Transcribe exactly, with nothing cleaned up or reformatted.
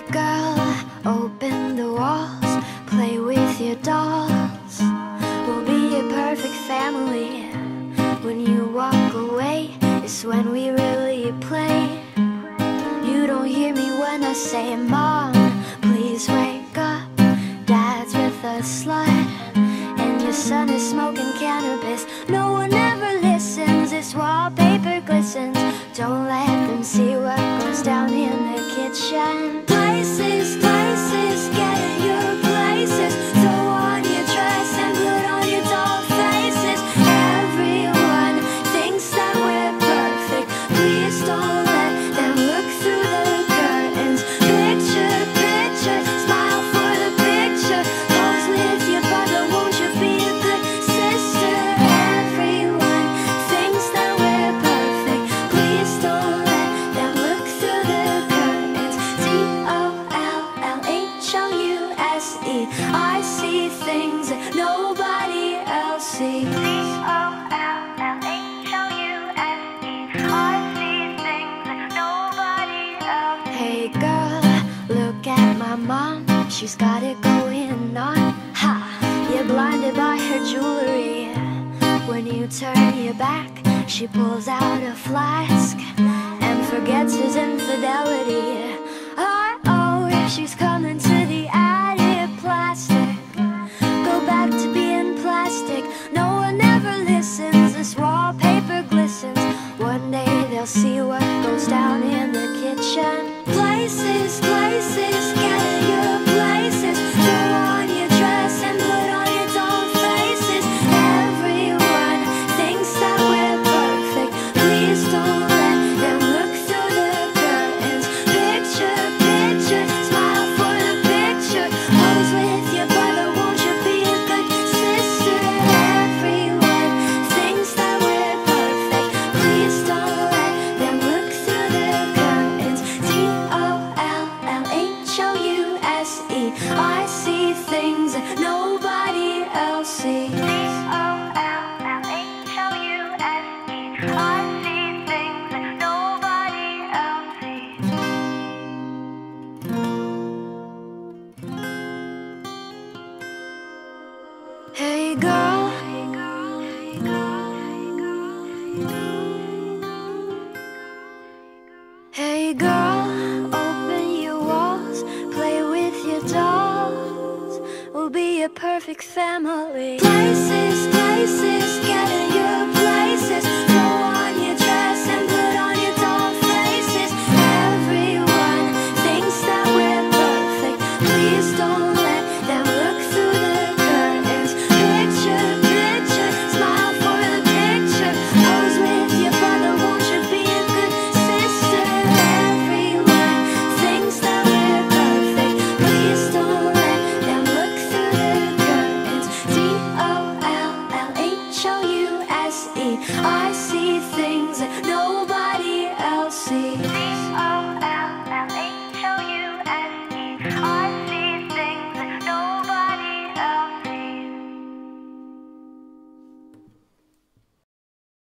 Hey girl, open the walls, play with your dolls. We'll be a perfect family. When you walk away, it's when we really play. You don't hear me when I say, Mom, please wake up. Dad's with a slut, and your son is smoking cannabis. No one ever listens, this wallpaper glistens. Don't let them see what goes down in the kitchen. Places, places, get in your places. Throw on your dress and put on your doll faces. Everyone thinks that we're perfect. Please don't let them look through the curtains. Picture, picture, smile for the picture. Pose with your brother, won't you be a good sister? Everyone thinks that we're perfect. Please don't let them look through the curtains. D O L L H O U S E. I see things that nobody else sees. D O L L H O U S E. I see things that nobody else sees. Hey girl, look at my mom. She's got it going on. Ha! You're blinded by her jewelry. When you turn your back, she pulls out a flask and forgets his infidelity. Uh-oh, she's coming to the attic. Plastic, go back to being plastic. No one ever listens, this wallpaper glistens. One day they'll see what goes down in the kitchen. Places, places, get in your places. Throw on your dress and put on your doll faces. Everyone thinks that we're perfect. Please don't let them look through the curtains. Picture, picture, smile for the picture. Pose with your brother, won't you be a good sister? Everyone thinks that we're perfect. Please don't let them look through the curtains. D O L L H O U S E. I see things that nobody else sees. D O L L H O U S E. I see things that nobody else sees. Hey girl, hey girl, hey girl, hey girl. Hey girl, open your walls, play with your dolls. We'll be a perfect family. Places, places,